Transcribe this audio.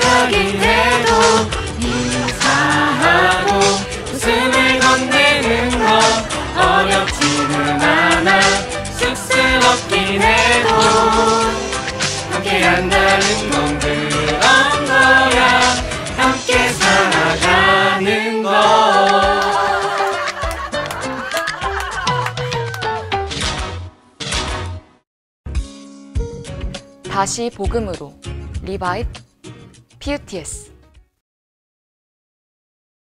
시작이긴 해도 인사하고 웃음을 건네는 건 어렵지는 않아. 쑥스럽긴 해도 함께 한다는 건 그런 거야. 함께 살아가는 거. 다시 복음으로 리바이브 PUTS